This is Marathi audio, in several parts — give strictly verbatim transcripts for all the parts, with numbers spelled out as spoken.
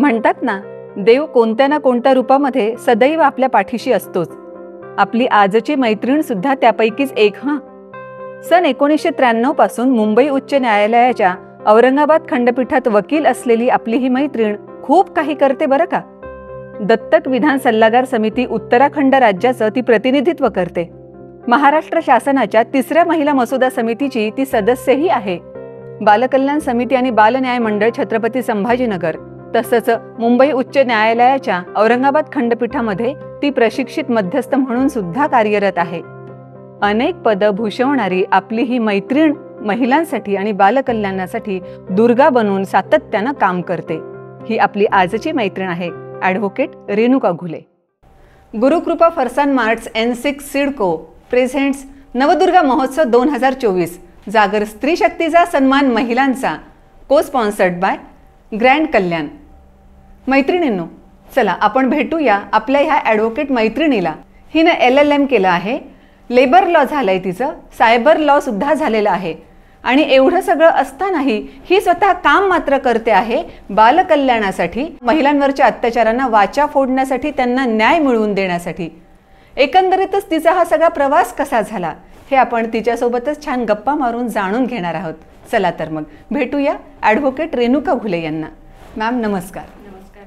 म्हणतात ना, देव कोणत्या ना कोणत्या रूपामध्ये सदैव आपल्या पाठीशी असतोच. आपली आजची मैत्रीण सुद्धा त्यापैकीच एक. हा सन एकोणीसशे त्र्याण्णव पासून मुंबई उच्च न्यायालयाच्या औरंगाबाद खंडपीठात वकील असलेली आपली ही मैत्रीण खूप काही करते बरं का. दत्तक विधान सल्लागार समिती उत्तराखंड राज्याचं ती प्रतिनिधित्व करते. महाराष्ट्र शासनाच्या तिसऱ्या महिला मसुदा समितीची ती सदस्यही आहे. बालकल्याण समिती आणि बाल न्याय मंडळ छत्रपती संभाजीनगर तसंच मुंबई उच्च न्यायालयाच्या औरंगाबाद खंडपीठामध्ये ती प्रशिक्षित मध्यस्थ म्हणून सुद्धा कार्यरत आहे. अनेक पदं भूषवणारी आपली ही मैत्रीण महिलांसाठी आणि बालकल्याणासाठी दुर्गा बनून सातत्यानं काम करते. ही आपली आजची मैत्रीण आहे advocate Renuka Ghule. Gurukrupa Farsan marts N six CIDCO presents Navdurga Mahotsav दोन हजार चोवीस जागर स्त्री शक्तीचा सन्मान महिलांचा, को स्पॉन्सर्ड बाय ग्रँड कल्याण. मैत्रिणींनो, चला आपण भेटूया आपल्या ह्या ॲडव्होकेट मैत्रिणीला. हिनं एल एल एम केलं आहे, लेबर लॉ झालंय तिचं, सायबर लॉ सुद्धा झालेलं आहे. आणि एवढं सगळं असतानाही ही स्वतः काम मात्र करते आहे बालकल्याणासाठी, महिलांवरच्या अत्याचारांना वाचा फोडण्यासाठी, त्यांना न्याय मिळवून देण्यासाठी. एकंदरीतच तिचा हा सगळा प्रवास कसा झाला हे आपण तिच्यासोबतच छान गप्पा मारून जाणून घेणार आहोत. चला तर मग भेटूया ॲडव्होकेट रेणुका घुले यांना. मॅम नमस्कार. नमस्कार.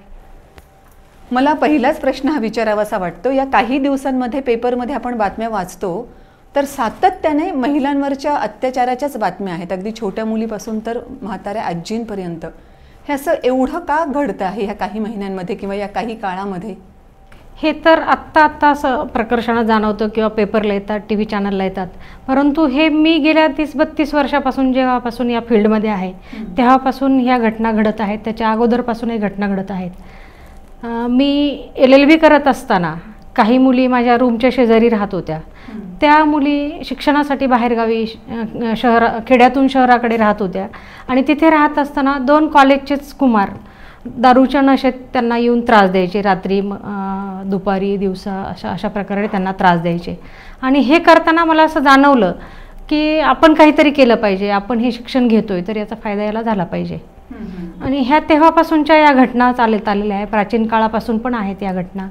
मला पहिलाच प्रश्न हा विचारावासा वाटतो. या काही दिवसांमध्ये पेपरमध्ये आपण बातम्या वाचतो तर सातत्याने महिलांवरच्या अत्याचाराच्याच बातम्या आहेत, अगदी छोट्या मुलीपासून तर म्हाताऱ्या आजींपर्यंत. हे असं एवढं का घडतं आहे ह्या काही महिन्यांमध्ये किंवा या काही काळामध्ये? हे तर आत्ता आत्ता असं प्रकर्षानं जाणवतं किंवा पेपरला येतात, टी व्ही चॅनलला येतात. परंतु हे मी गेल्या तीस बत्तीस वर्षापासून जेव्हापासून या फील्डमध्ये आहे तेव्हापासून ह्या घटना घडत आहेत. त्याच्या अगोदरपासून हे घटना घडत आहेत. मी एल एल बी करत असताना काही मुली माझ्या रूमच्या शेजारी राहत होत्या. त्या मुली शिक्षणासाठी बाहेरगावी शहरा खेड्यातून शहराकडे राहत होत्या आणि तिथे राहत असताना दोन कॉलेजचेच कुमार दारूच्या नशेत त्यांना येऊन त्रास द्यायचे. रात्री दुपारी दिवसा अशा अशा प्रकारे त्यांना त्रास द्यायचे. आणि हे करताना मला असं जाणवलं की आपण काहीतरी केलं पाहिजे, आपण हे शिक्षण घेतोय तर याचा फायदा याला झाला पाहिजे. आणि ह्या तेव्हापासूनच्या या घटना चालत आलेल्या आहे, प्राचीन काळापासून पण आहेत या घटना.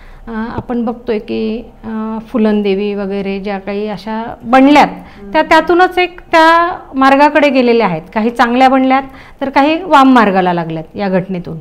आपण बघतोय की फुलनदेवी वगैरे ज्या काही अशा बनल्यात त्या त्यातूनच एक त्या मार्गाकडे गेलेल्या आहेत. काही चांगल्या बनल्यात तर काही वाम मार्गाला लागल्यात या घटनेतून.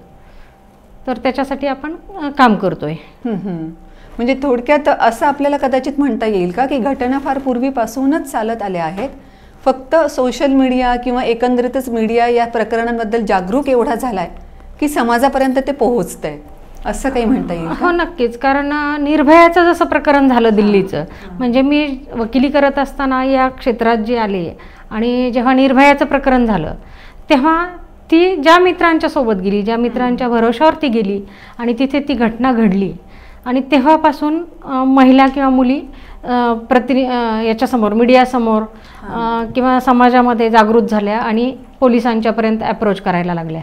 तर त्याच्यासाठी आपण काम करतोय. म्हणजे थोडक्यात असं आपल्याला कदाचित म्हणता येईल का की घटना फार पूर्वीपासूनच चालत आल्या आहेत, फक्त सोशल मीडिया किंवा एकंदरीतच मीडिया या प्रकरणांबद्दल जागरूक एवढा झालाय की समाजापर्यंत ते पोहोचतंय, असं काही म्हणता येईल? हो नक्कीच. कारण निर्भयाचं जसं प्रकरण झालं दिल्लीचं, म्हणजे मी वकिली करत असताना या क्षेत्रात जी आले आणि जेव्हा निर्भयाचं प्रकरण झालं तेव्हा ती ज्या मित्रांच्या सोबत गेली, ज्या मित्रांच्या भरोशावर ती गेली आणि तिथे ती घटना घडली आणि तेव्हापासून महिला किंवा मुली प्रति याच्यासमोर मीडियासमोर किंवा समाजामध्ये जागृत झाल्या आणि पोलिसांच्यापर्यंत अप्रोच करायला लागल्या.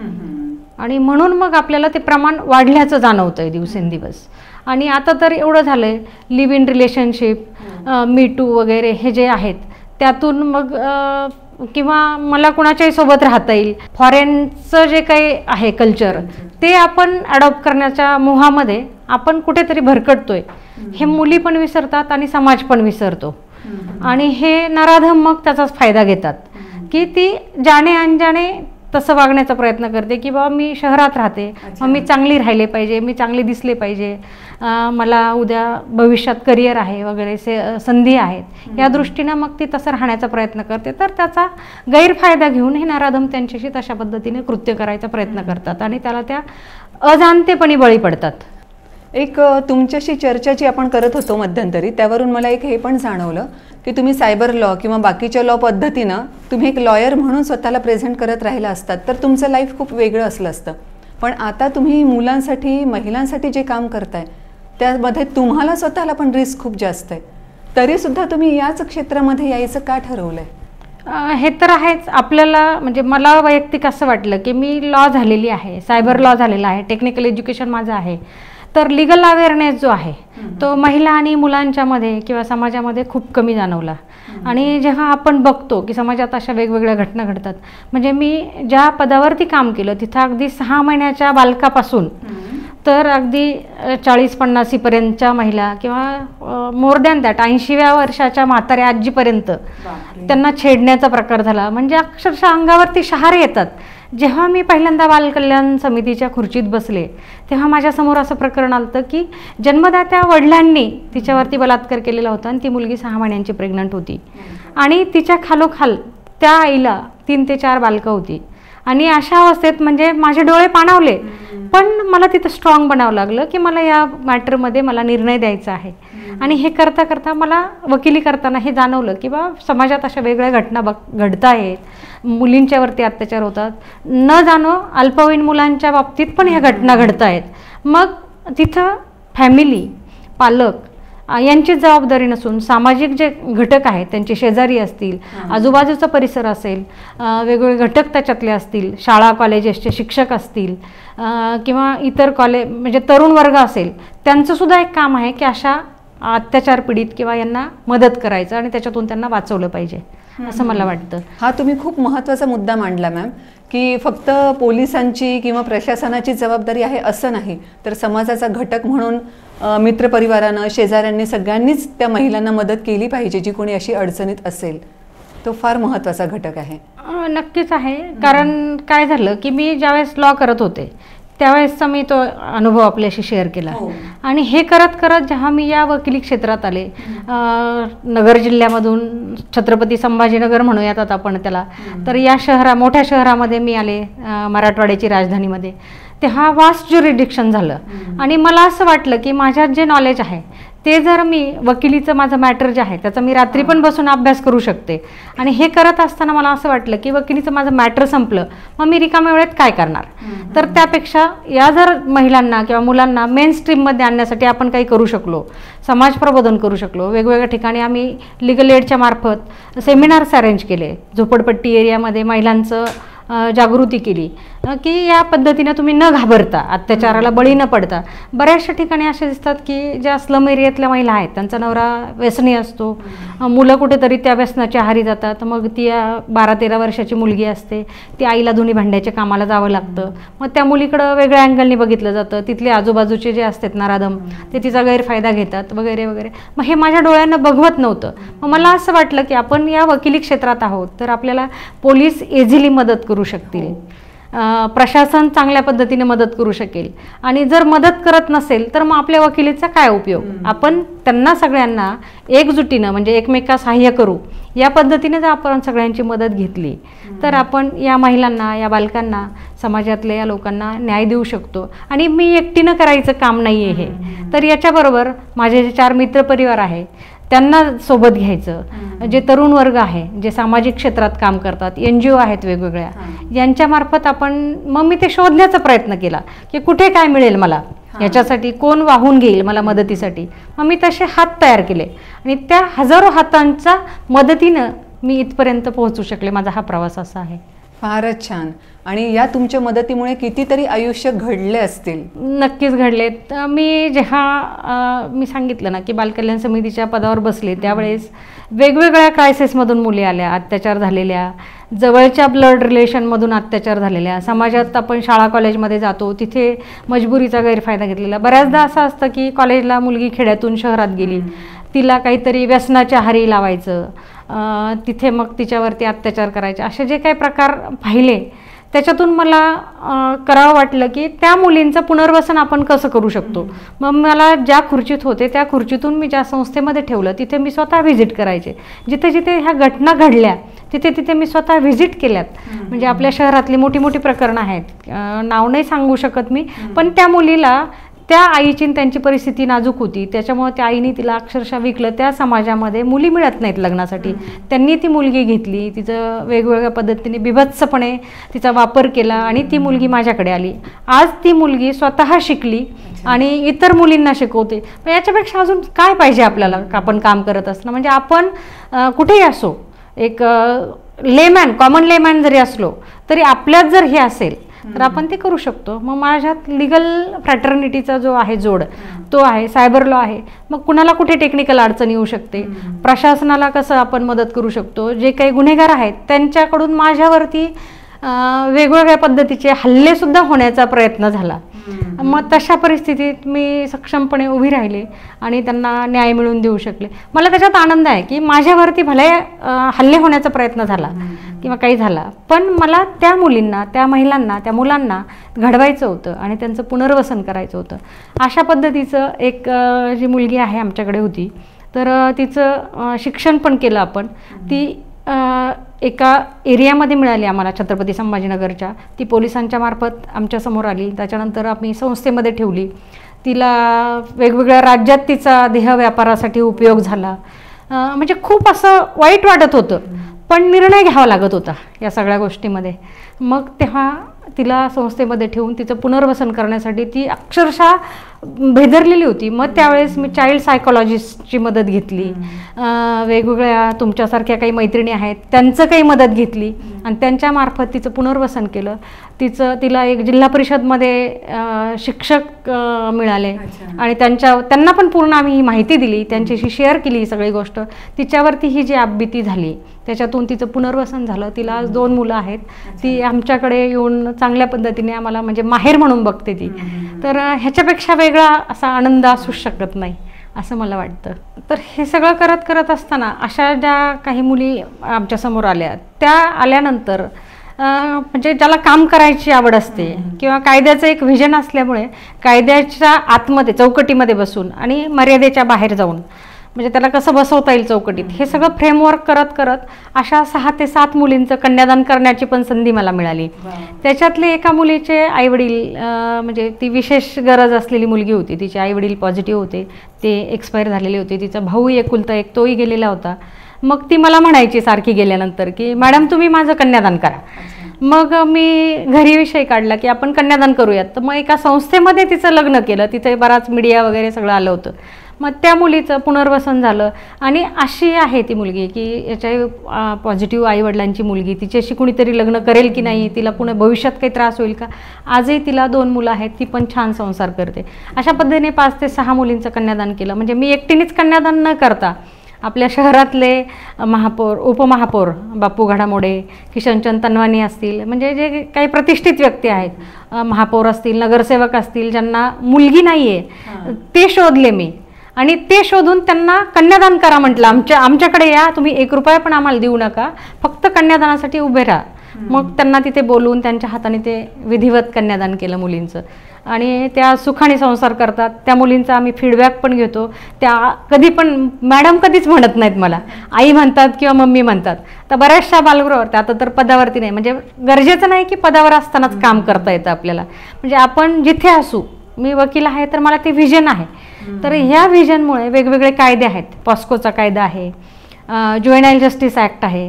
आणि म्हणून मग आपल्याला ते प्रमाण वाढल्याचं जाणवतं आहे दिवसेंदिवस. आणि आता तर एवढं झालं आहे, live in relationship, me too वगैरे हे जे आहेत त्यातून मग किंवा मला कुणाच्याही सोबत राहता येईल, फॉरेनचं जे काही आहे कल्चर ते आपण अडॉप्ट करण्याच्या मोहामध्ये आपण कुठेतरी भरकटतोय. हे मुली पण विसरतात आणि समाज पण विसरतो. आणि हे नराधम मग त्याचाच फायदा घेतात की ती जाणे अनजाणे तसं वागण्याचा प्रयत्न करते की बाबा मी शहरात राहते, मग मी चांगली राहिले पाहिजे, मी चांगली दिसले पाहिजे, मला उद्या भविष्यात करिअर आहे वगैरे से संधी आहेत या दृष्टीनं मग ती तसं राहण्याचा प्रयत्न करते. तर त्याचा गैरफायदा घेऊन हे नराधम त्यांच्याशी तशा पद्धतीने कृत्य करायचा प्रयत्न करतात आणि त्याला त्या अजाणतेपणी बळी पडतात. एक तुमच्याशी चर्चा जी आपण करत होतो मध्यंतरी त्यावरून मला एक हे पण जाणवलं की तुम्ही सायबर लॉ किंवा बाकीच्या लॉ पद्धतीनं तुम्ही एक लॉयर म्हणून स्वतःला प्रेझेंट करत राहिला असतात तर तुमचं लाईफ खूप वेगळं असलं असतं. पण आता तुम्ही मुलांसाठी, महिलांसाठी जे काम करताय त्यामध्ये तुम्हाला स्वतःला पण रिस्क खूप जास्त आहे, तरीसुद्धा तुम्ही याच क्षेत्रामध्ये यायचं का ठरवलं आहे? हे तर आहेच. आपल्याला म्हणजे मला वैयक्तिक असं वाटलं की मी लॉ झालेली आहे, सायबर लॉ झालेला आहे, टेक्निकल एज्युकेशन माझं आहे, तर लिगल अवेअरनेस जो आहे तो महिला आणि मुलांच्यामध्ये किंवा समाजामध्ये खूप कमी जाणवला. आणि जेव्हा आपण बघतो की समाजात अशा वेगवेगळ्या घटना घडतात, म्हणजे मी ज्या पदावरती काम केलं तिथं अगदी सहा महिन्याच्या बालकापासून तर अगदी चाळीस पन्नासीपर्यंतच्या महिला किंवा मोर दॅन दॅट ऐंशीव्या वर्षाच्या म्हाताऱ्या आजीपर्यंत त्यांना छेडण्याचा प्रकार झाला. म्हणजे अक्षरशः अंगावरती शहारे येतात. जेव्हा मी पहिल्यांदा बालकल्याण समितीच्या खुर्चीत बसले तेव्हा माझ्यासमोर असं प्रकरण आलं की जन्मदात्या वडिलांनी तिच्यावरती बलात्कार केलेला होता आणि ती मुलगी सहा महिन्यांची प्रेग्नंट होती आणि तिच्या खालोखाल त्या आईला तीन ते चार बालकं होती. आणि अशा अवस्थेत म्हणजे माझे डोळे पाणावले, पण मला तिथं स्ट्रॉंग बनावं लागलं की मला या मॅटरमध्ये मला निर्णय द्यायचा आहे. आणि हे करता करता मला वकिली करताना हे जाणवलं की बा समाजात अशा वेगळ्या घटना बघ घडत आहेत, मुलींच्यावरती अत्याचार होतात, न जाणो अल्पवयीन मुलांच्या बाबतीत पण ह्या घटना घडत आहेत. मग तिथं फॅमिली, पालक यांची जबाबदारी नसून सामाजिक जे घटक आहेत त्यांचे शेजारी असतील, आजूबाजूचा परिसर असेल, वेगवेगळे घटक त्याच्यातले असतील, शाळा कॉलेजेसचे शिक्षक असतील किंवा इतर कॉलेज म्हणजे तरुण वर्ग असेल, त्यांचंसुद्धा एक काम आहे की अशा अत्याचार पीडित किंवा यांना मदत करायचं आणि त्याच्यातून त्यांना वाचवलं पाहिजे असं मला वाटतं. हा तुम्ही खूप महत्त्वाचा मुद्दा मांडला मॅम, की फक्त पोलिसांची किंवा प्रशासनाची जबाबदारी आहे असं नाही, तर समाजाचा घटक म्हणून मित्रपरिवारानं, शेजाऱ्यांनी, सगळ्यांनीच त्या महिलांना मदत केली पाहिजे जी कोणी अशी अडचणीत असेल. तो फार महत्त्वाचा घटक आहे. नक्कीच आहे. कारण काय झालं की मी ज्यावेळेस लॉ करत होते त्यावेळेसचा मी तो अनुभव आपल्याशी शेअर केला. आणि हे करत करत जेव्हा मी या वकिली क्षेत्रात आले, नगर जिल्ह्यामधून छत्रपती संभाजीनगर म्हणूयात आता आपण त्याला, तर या शहरा मोठ्या शहरामध्ये मी आले, मराठवाड्याची राजधानीमध्ये, तेव्हा वास्ट ज्युरिडिक्शन झालं. आणि मला असं वाटलं की माझ्यात जे नॉलेज आहे ते जर मी वकिलीचं माझं मॅटर जे आहे त्याचा मी रात्री पण बसून अभ्यास करू शकते. आणि हे करत असताना मला असं वाटलं की वकिलीचं माझं मॅटर संपलं, मग मी रिकाम्या वेळेत काय करणार. तर त्यापेक्षा या जर महिलांना किंवा मुलांना मेन स्ट्रीममध्ये आणण्यासाठी आपण काही करू शकलो, समाज प्रबोधन करू शकलो, वेगवेगळ्या ठिकाणी आम्ही लिगल एडच्या मार्फत सेमिनार्स अरेंज केले, झोपडपट्टी एरियामध्ये महिलांचं जागृती केली की या पद्धतीने तुम्ही न घाबरता, अत्याचाराला बळी न पडता. बऱ्याचशा ठिकाणी असे दिसतात की ज्या स्लम एरियातल्या महिला आहेत त्यांचा नवरा व्यसनी असतो, मुलं कुठेतरी त्या व्यसनाच्या आहारी जातात, मग ती बारा तेरा वर्षाची मुलगी असते, ती आईला धुणी भांड्याच्या कामाला जावं लागतं, मग त्या मुलीकडं वेगळ्या अँगलनी बघितलं जातं, तिथले आजूबाजूचे जे असतात नराधम ते तिचा गैरफायदा घेतात वगैरे वगैरे. मग हे माझ्या डोळ्यांना बघवत नव्हतं. मग मला असं वाटलं की आपण या वकिली क्षेत्रात आहोत तर आपल्याला पोलीस इझिली मदत करू शकतील, प्रशासन चांगल्या पद्धतीने मदत करू शकेल. आणि जर मदत करत नसेल तर मग आपल्या वकिलीचा काय उपयोग. आपण त्यांना सगळ्यांना एकजुटीनं म्हणजे एकमेका सहाय्य करू या पद्धतीने जर आपण सगळ्यांची मदत घेतली तर आपण या महिलांना, या बालकांना, समाजातल्या या लोकांना न्याय देऊ शकतो. आणि मी एकटीनं करायचं काम नाही आहे हे, तर याच्याबरोबर माझे जे चार मित्रपरिवार आहे त्यांना सोबत घ्यायचं, जे तरुण वर्ग आहे, जे सामाजिक क्षेत्रात काम करतात, एन जी ओ आहेत वेगवेगळ्या, यांच्यामार्फत आपण मग मी ते शोधण्याचा प्रयत्न केला की कुठे काय मिळेल मला याच्यासाठी, कोण वाहून घेईल मला मदतीसाठी. मग मी तसे हात तयार केले आणि त्या हजारो हातांच्या मदतीनं मी इथपर्यंत पोहोचू शकले. माझा हा प्रवास असा आहे. फारच छान. आणि या तुमच्या मदतीमुळे कितीतरी आयुष्य घडले असतील. नक्कीच घडलेत. मी जेव्हा मी सांगितलं ना की बालकल्याण समितीच्या पदावर बसले त्यावेळेस वेगवेगळ्या क्रायसिसमधून मुली आल्या, अत्याचार झालेल्या, जवळच्या ब्लड रिलेशनमधून अत्याचार झालेल्या, समाजात आपण शाळा कॉलेजमध्ये जातो तिथे मजबुरीचा गैरफायदा घेतलेला. बऱ्याचदा असं असतं की कॉलेजला मुलगी खेड्यातून शहरात गेली, तिला काहीतरी व्यसनाच्या आहारी लावायचं, तिथे मग तिच्यावरती अत्याचार करायचे, असे जे काही प्रकार पाहिले त्याच्यातून मला करावं वाटलं की त्या मुलींचं पुनर्वसन आपण कसं करू शकतो. मग मला ज्या खुर्चीत होते त्या खुर्चीतून मी ज्या संस्थेमध्ये ठेवलं तिथे मी स्वतः व्हिजिट करायचे, जिथे जिथे ह्या घटना घडल्या तिथे तिथे मी स्वतः व्हिजिट केल्यात. म्हणजे आपल्या शहरातली मोठी मोठी प्रकरणं आहेत, नाव नाही सांगू शकत मी, पण त्या मुलीला त्या आईची त्यांची परिस्थिती नाजूक होती त्याच्यामुळे त्या आईने तिला अक्षरशः विकलं. त्या समाजामध्ये मुली मिळत नाहीत लग्नासाठी, त्यांनी ती मुलगी घेतली, तिचं वेगवेगळ्या पद्धतीने बिभत्सपणे तिचा वापर केला आणि ती मुलगी माझ्याकडे आली. आज ती मुलगी स्वतः शिकली आणि इतर मुलींना शिकवते. पण याच्यापेक्षा अजून काय पाहिजे आपल्याला आपण काम करत असणं. म्हणजे आपण कुठेही असो, एक लेमॅन, कॉमन लेमॅन जरी असलो तरी आपल्यात जर हे असेल तर आपण ते करू शकतो. मग माझ्यात लिगल फ्रॅटर्निटीचा जो आहे जोड तो आहे, सायबर लॉ आहे. मग कुणाला कुठे टेक्निकल अडचण येऊ शकते, प्रशासनाला कसं आपण मदत करू शकतो, जे काही गुन्हेगार आहेत त्यांच्याकडून माझ्यावरती वेगवेगळ्या पद्धतीचे हल्लेसुद्धा होण्याचा प्रयत्न झाला. मग तशा परिस्थितीत मी सक्षमपणे उभी राहिले आणि त्यांना न्याय मिळवून देऊ शकले. मला त्याच्यात आनंद आहे की माझ्यावरती भले हल्ले होण्याचा प्रयत्न झाला किंवा काही झाला, पण मला त्या मुलींना, त्या महिलांना, त्या मुलांना घडवायचं होतं आणि त्यांचं पुनर्वसन करायचं होतं. अशा पद्धतीचं एक जी मुलगी आहे आमच्याकडे होती, तर तिचं शिक्षण पण केलं आपण. ती एका एरियामध्ये मिळाली आम्हाला छत्रपती संभाजीनगरच्या. ती पोलिसांच्या मार्फत आमच्यासमोर आली. त्याच्यानंतर आम्ही संस्थेमध्ये ठेवली. तिला वेगवेगळ्या राज्यात तिचा देहव्यापारासाठी उपयोग झाला. म्हणजे खूप असं वाईट वाटत होतं, पण निर्णय घ्यावा लागत होता या सगळ्या गोष्टीमध्ये. मग तेव्हा तिला संस्थेमध्ये ठेवून तिचं पुनर्वसन करण्यासाठी ती अक्षरशः भेदरलेली होती. मग त्यावेळेस मी चाइल्ड सायकोलॉजिस्टची मदत घेतली. वेगवेगळ्या तुमच्यासारख्या काही मैत्रिणी आहेत त्यांचं काही मदत घेतली आणि त्यांच्यामार्फत तिचं पुनर्वसन केलं. तिचं तिला एक जिल्हा परिषदमध्ये शिक्षक मिळाले आणि त्यांच्या त्यांना पण पूर्ण आम्ही ही माहिती दिली, त्यांच्याशी शेअर केली ही सगळी गोष्ट. तिच्यावरती ही जी आपबीती झाली त्याच्यातून तिचं पुनर्वसन झालं. तिला आज दोन मुलं आहेत. ती आमच्याकडे येऊन चांगल्या पद्धतीने आम्हाला म्हणजे माहेर म्हणून बघते ती. तर ह्याच्यापेक्षा वेगळा असा आनंद असू शकत नाही असं मला वाटतं. तर हे सगळं करत करत असताना अशा ज्या काही मुली आमच्यासमोर आल्या, त्या आल्यानंतर म्हणजे ज्याला काम करायची आवड असते किंवा कायद्याचं एक व्हिजन असल्यामुळे कायद्याच्या आतमध्ये चौकटीमध्ये बसून आणि मर्यादेच्या बाहेर जाऊन म्हणजे त्याला कसं बसवता येईल चौकटीत, हे सगळं फ्रेमवर्क करत करत अशा सहा ते सात मुलींचं कन्यादान करण्याची पण संधी मला मिळाली. त्याच्यातले एका मुलीचे आईवडील म्हणजे ती विशेष गरज असलेली मुलगी होती, तिचे आईवडील पॉझिटिव्ह होते, ते एक्सपायर झालेले होते. तिचा भाऊ एकुलता एक तोही गेलेला होता. मग ती मला म्हणायची सारखी गेल्यानंतर की मॅडम तुम्ही माझं कन्यादान करा. मग मी घरी विषय काढला की आपण कन्यादान करूयात. तर मग एका संस्थेमध्ये तिचं लग्न केलं. तिथे बराच मीडिया वगैरे सगळं आलं होतं. मग त्या मुलीचं पुनर्वसन झालं. आणि अशी आहे ती मुलगी की याच्या पॉझिटिव्ह आईवडिलांची मुलगी, तिच्याशी कुणीतरी लग्न करेल की नाही, तिला पुन्हा भविष्यात काही त्रास होईल का. आजही तिला दोन मुलं आहेत, ती पण छान संसार करते. अशा पद्धतीने पाच ते सहा मुलींचं कन्यादान केलं. म्हणजे मी एकटीनेच कन्यादान न करता आपल्या शहरातले महापौर, उपमहापौर बापू घडामोडे, किशनचंद तनवानी असतील, म्हणजे जे काही प्रतिष्ठित व्यक्ती आहेत, महापौर असतील, नगरसेवक असतील, ज्यांना मुलगी नाही आहे, ते शोधले मी आणि ते शोधून त्यांना कन्यादान करा म्हटलं. आमच्या आमच्याकडे या, तुम्ही एक रुपया पण आम्हाला देऊ नका, फक्त कन्यादानासाठी उभे राहा. मग त्यांना तिथे बोलवून त्यांच्या हाताने ते विधिवत कन्यादान केलं मुलींचं. आणि त्या सुखाने संसार करतात. त्या मुलींचा आम्ही फीडबॅक पण घेतो. त्या कधी पण मॅडम कधीच म्हणत नाहीत मला, आई म्हणतात किंवा मम्मी म्हणतात. तर बऱ्याचशा बालगृहावर, आता तर पदावरती नाही, म्हणजे गरजेचं नाही की पदावर असतानाच काम करता येतं आपल्याला. म्हणजे आपण जिथे असू, मी वकील आहे तर मला ते व्हिजन आहे. तर ह्या व्हिजनमुळे वेगवेगळे कायदे आहेत. पॉस्कोचा कायदा आहे, ज्युएनाईल जस्टिस ॲक्ट आहे,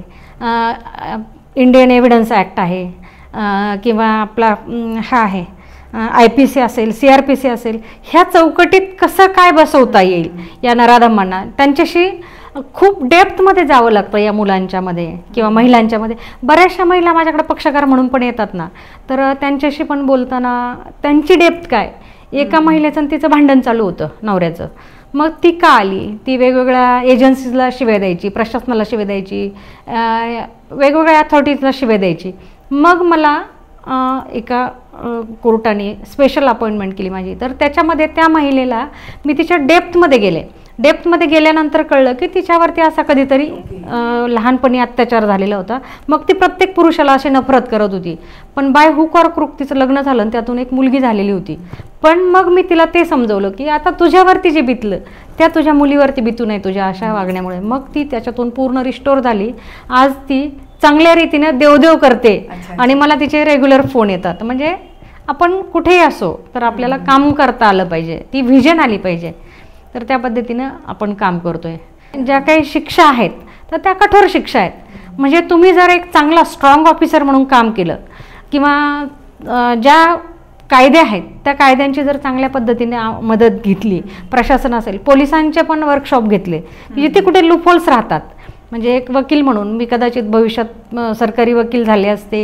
इंडियन एव्हिडन्स ॲक्ट आहे, किंवा आपला हा आहे आय पी सी असेल, सी आर पी सी असेल. ह्या चौकटीत कसं काय बसवता येईल या नराधमांना, त्यांच्याशी खूप डेप्थमध्ये जावं लागतं या मुलांच्यामध्ये किंवा महिलांच्यामध्ये. बऱ्याचशा महिला माझ्याकडे पक्षकार म्हणून पण येतात ना, तर त्यांच्याशी पण बोलताना त्यांची डेप्थ काय. एका महिलेचं तिचं भांडण चालू होतं नवऱ्याचं. मग ती का आली, ती वेगवेगळ्या एजन्सीजला शिव्या द्यायची, प्रशासनाला शिव्या द्यायची, वेगवेगळ्या अथॉरिटीजला शिव्या द्यायची. मग मला एका कोर्टाने स्पेशल अपॉइंटमेंट केली माझी. तर त्याच्यामध्ये त्या महिलेला मी तिच्या डेप्थमध्ये गेले. डेप्थमध्ये गेल्यानंतर कळलं की तिच्यावरती असा कधीतरी लहानपणी अत्याचार झालेला होता. मग ती प्रत्येक पुरुषाला अशी नफरत करत होती. पण बाय हुक ऑर क्रूक तिचं लग्न झालं आणि त्यातून एक मुलगी झालेली होती. पण मग मी तिला ते समजवलं की आता तुझ्यावरती जे बितलं त्या तुझ्या मुलीवरती बितू नये तुझ्या अशा वागण्यामुळे. मग ती त्याच्यातून पूर्ण रिस्टोर झाली. आज ती चांगल्या रीतीने देवदेव करते आणि मला तिचे रेग्युलर फोन येतात. म्हणजे आपण कुठेही असो तर आपल्याला काम करता आलं पाहिजे, ती व्हिजन आली पाहिजे. तर त्या पद्धतीनं आपण काम करतोय. ज्या काही शिक्षा आहेत तर त्या कठोर शिक्षा आहेत. म्हणजे तुम्ही जर एक चांगला स्ट्रॉंग ऑफिसर म्हणून काम केलं किंवा ज्या कायदे आहेत त्या कायद्यांची जर चांगल्या पद्धतीने मदत घेतली, प्रशासन असेल, पोलिसांचे पण वर्कशॉप घेतले, जिथे कुठे लूपहोल्स राहतात. म्हणजे एक वकील म्हणून मी कदाचित भविष्यात सरकारी वकील झाले असते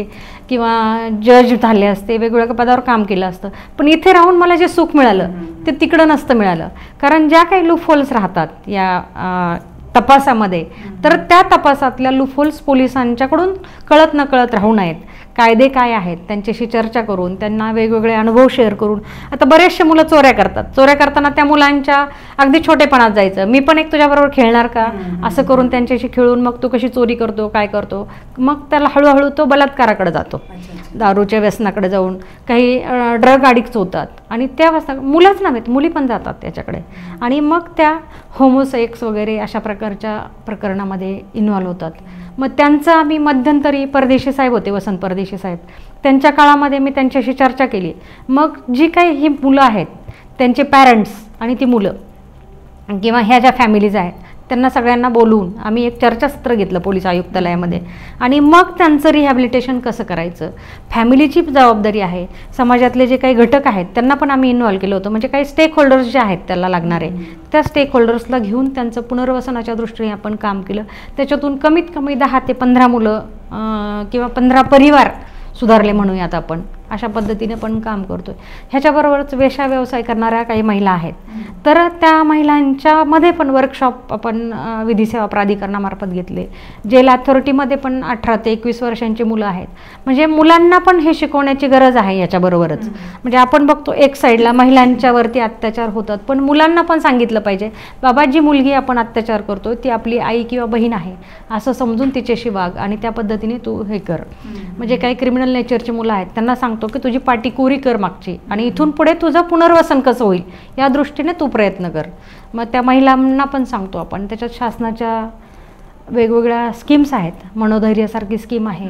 किंवा जज झाले असते, वेगवेगळ्या पदावर काम केलं असतं, पण इथे राहून मला जे सुख मिळालं ते तिकडं नसतं मिळालं. कारण ज्या काही लूपहोल्स राहतात या तपासामध्ये, तर त्या तपासातल्या लूपहोल्स पोलिसांच्याकडून कळत न कळत राहू नयेत. कायदे काय आहेत त्यांच्याशी चर्चा करून, त्यांना वेगवेगळे अनुभव शेअर करून. आता बरेचसे मुलं चोऱ्या करतात, चोऱ्या करताना त्या मुलांच्या अगदी छोटेपणात जायचं, मी पण एक तुझ्याबरोबर खेळणार का, असं करून त्यांच्याशी खेळून मग तू कशी चोरी करतो, काय करतो, मग त्याला हळूहळू तो बलात्काराकडे जातो, दारूच्या व्यसनाकडे जाऊन काही ड्रग ॲडिक्ट्स होतात. आणि त्या व्यसना मुलंच नव्हेत, मुली पण जातात त्याच्याकडे, आणि मग त्या होमोसेक्स वगैरे अशा प्रकारच्या प्रकरणामध्ये इन्व्हॉल्व होतात. मग त्यांचं आम्ही मध्यंतरी परदेशी साहेब होते, वसंत परदेशी साहेब, त्यांच्या काळामध्ये मी त्यांच्याशी चर्चा केली. मग जी काही ही मुलं आहेत त्यांचे पॅरेंट्स आणि ती मुलं किंवा ह्या ज्या फॅमिलीज आहेत त्यांना सगळ्यांना बोलवून आम्ही एक चर्चासत्र घेतलं पोलीस आयुक्तालयामध्ये. आणि मग त्यांचं रिहॅबिलिटेशन कसं करायचं, फॅमिलीची जबाबदारी आहे, समाजातले जे काही घटक आहेत त्यांना पण आम्ही इन्व्हॉल्व केलं होतं. म्हणजे काही स्टेक होल्डर्स जे आहेत त्याला लागणारे, त्या स्टेक होल्डर्सला घेऊन त्यांचं पुनर्वसनाच्या दृष्टीने आपण काम केलं. त्याच्यातून कमीत कमी दहा ते पंधरा मुलं किंवा पंधरा परिवार सुधारले म्हणूयात आपण, अशा पद्धतीने पण काम करतोय. ह्याच्याबरोबरच वेश्या व्यवसाय करणाऱ्या काही महिला आहेत, तर त्या महिलांच्यामध्ये पण वर्कशॉप आपण विधी सेवा प्राधिकरणामार्फत घेतले. जेल अथॉरिटीमध्ये पण अठरा ते एकवीस वर्षांची मुलं आहेत. म्हणजे मुलांना पण हे शिकवण्याची गरज आहे याच्याबरोबरच. म्हणजे आपण बघतो एक साईडला महिलांच्यावरती अत्याचार होतात, पण मुलांना पण सांगितलं पाहिजे, बाबा जी मुलगी आपण अत्याचार करतो ती आपली आई किंवा बहीण आहे असं समजून तिच्याशी वाग आणि त्या पद्धतीने तू हे कर. म्हणजे काही क्रिमिनल नेचरची मुलं आहेत त्यांना सांगतो की तुझी पाटी कोरी कर मागची आणि इथून पुढे तुझं पुनर्वसन कसं होईल या दृष्टीने तू प्रयत्न कर. मग त्या महिलांना पण सांगतो आपण. त्याच्यात शासनाच्या वेगवेगळ्या स्कीम्स आहेत, मनोधैर्यासारखी स्कीम आहे,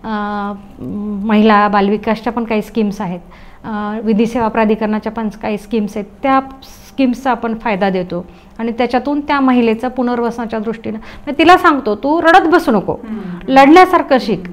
महिला बालविकासच्या पण काही स्कीम्स आहेत, विधी सेवा प्राधिकरणाच्या पण काही स्कीम्स आहेत. त्या स्कीम्सचा आपण फायदा देतो आणि त्याच्यातून त्या महिलेचं पुनर्वसनाच्या दृष्टीनं तिला सांगतो तू रडत बसू नको, लढण्यासारखं शिक.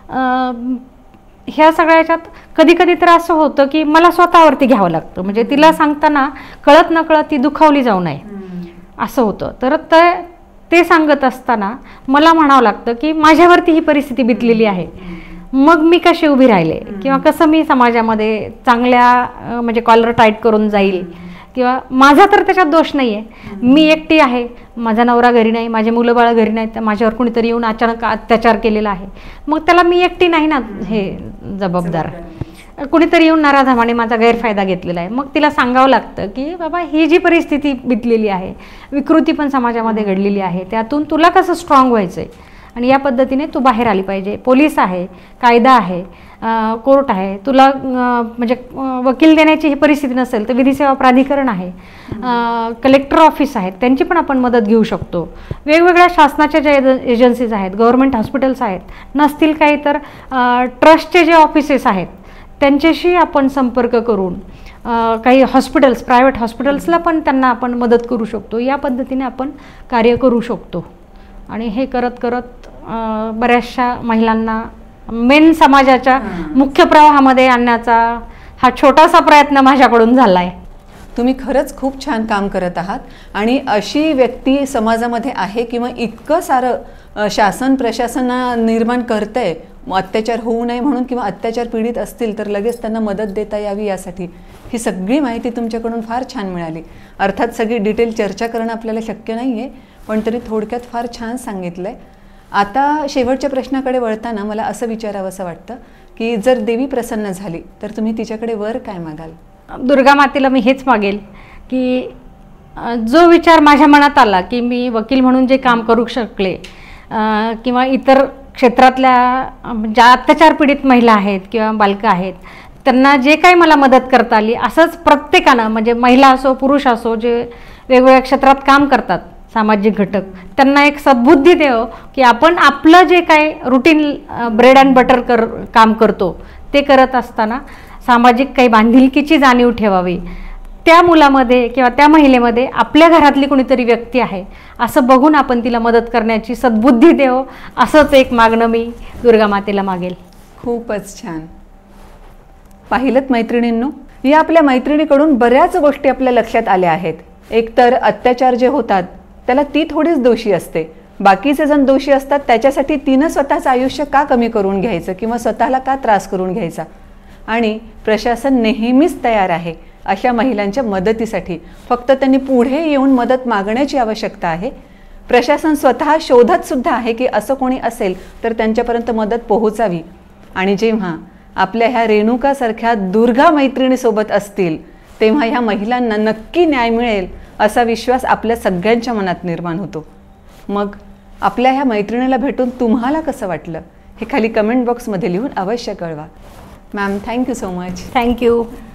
ह्या सगळ्याच्यात कधी कधी तर असं होतं की मला स्वतःवरती घ्यावं लागतं. म्हणजे तिला सांगताना कळत न कळत ती दुखावली जाऊ नये असं होतं. तर ते सांगत असताना मला म्हणावं लागतं की माझ्यावरती ही परिस्थिती बितलेली आहे, मग मी कशी उभी राहिले किंवा कसं मी समाजामध्ये चांगल्या म्हणजे कॉलर टाईट करून जाईल. किंवा माझा तर त्याच्यात दोष नाही आहे, मी एकटी आहे, माझा नवरा घरी नाही, माझे मुलं बाळं घरी नाहीत, माझ्यावर कुणीतरी येऊन अचानक अत्याचार केलेला आहे, मग त्याला मी एकटी नाही ना हे जबाबदार, कुणीतरी येऊन नाराजमाने माझा गैरफायदा घेतलेला आहे. मग तिला सांगावं लागतं की बाबा ही जी परिस्थिती बितलेली आहे, विकृती पण समाजामध्ये घडलेली आहे, त्यातून तुला कसं स्ट्रॉंग व्हायचं आहे आणि या पद्धतीने तू बाहेर आली पाहिजे. पोलीस आहे, कायदा आहे, कोर्ट आहे, तुला म्हणजे वकील देण्याची ही परिस्थिती नसेल तर विधी सेवा प्राधिकरण आहे, कलेक्टर ऑफिस आहेत, त्यांची पण आपण मदत घेऊ शकतो. वेगवेगळ्या शासनाच्या ज्या एजन्सीज आहेत, गव्हर्नमेंट हॉस्पिटल्स आहेत, नसतील काही तर ट्रस्टचे जे ऑफिसेस आहेत त्यांच्याशी आपण संपर्क करून काही हॉस्पिटल्स, प्रायव्हेट हॉस्पिटल्सला पण त्यांना आपण मदत करू शकतो. या पद्धतीने आपण कार्य करू शकतो आणि हे करत करत बऱ्याचशा महिलांना मेन समाजाच्या मुख्य प्रवाहामध्ये आणण्याचा हा छोटासा प्रयत्न माझ्याकडून झाला आहे. तुम्ही खरंच खूप छान काम करत आहात आणि अशी व्यक्ती समाजामध्ये आहे किंवा इतकं सारं शासन प्रशासन निर्माण करतंय अत्याचार होऊ नये म्हणून किंवा अत्याचार पीडित असतील तर लगेच त्यांना मदत देता यावी यासाठी ही सगळी माहिती तुमच्याकडून फार छान मिळाली. अर्थात सगळी डिटेल चर्चा करणं आपल्याला शक्य नाही आहे, पण तरी थोडक्यात फार छान सांगितलं आहे. आता शेवटच्या प्रश्नाकडे वळताना मला असं विचारावंसं वाटतं की जर देवी प्रसन्न झाली तर तुम्ही तिच्याकडे वर काय मागाल? दुर्गा मातेला मी हेच मागेल की जो विचार माझ्या मनात आला की मी वकील म्हणून जे काम करू शकले किंवा इतर क्षेत्रातल्या ज्या अत्याचार पीडित महिला आहेत किंवा बालकं आहेत त्यांना जे काही मला मदत करता आली, असंच प्रत्येकानं म्हणजे महिला असो पुरुष असो जे वेगवेगळ्या क्षेत्रात काम करतात सामाजिक घटक त्यांना एक सद्बुद्धी देव की आपण आपलं जे काय रुटीन ब्रेड अँड बटर कर काम करतो ते करत असताना सामाजिक काही बांधिलकीची जाणीव ठेवावी. त्या मुलामध्ये किंवा त्या महिलेमध्ये आपल्या घरातली कोणीतरी व्यक्ती आहे असं बघून आपण तिला मदत करण्याची सद्बुद्धी देव, असंच एक मागणं मी दुर्गा मातेला मागेल. खूपच छान. पाहिलंत मैत्रिणींनो, या आपल्या मैत्रिणीकडून बऱ्याच गोष्टी आपल्या लक्षात आल्या आहेत. एकतर अत्याचार जे होतात त्याला ती थोडीच दोषी असते, बाकीचे जण दोषी असतात त्याच्यासाठी तिनं स्वतःचं आयुष्य का कमी करून घ्यायचं किंवा स्वतःला का त्रास करून घ्यायचा. आणि प्रशासन नेहमीच तयार आहे अशा महिलांच्या मदतीसाठी. फक्त त्यांनी पुढे येऊन मदत मागण्याची आवश्यकता आहे. प्रशासन स्वतः शोधत सुद्धा आहे की असं कोणी असेल तर त्यांच्यापर्यंत मदत पोहोचावी. आणि जेव्हा आपल्या ह्या रेणुकासारख्या दुर्गा मैत्रिणीसोबत असतील तेव्हा ह्या महिलांना नक्की न्याय मिळेल असा विश्वास आपल्या सगळ्यांच्या मनात निर्माण होतो. मग आपल्या ह्या मैत्रिणीला भेटून तुम्हाला कसं वाटलं हे खाली कमेंट बॉक्समध्ये लिहून अवश्य कळवा. Ma'am, thank you so much. Thank you.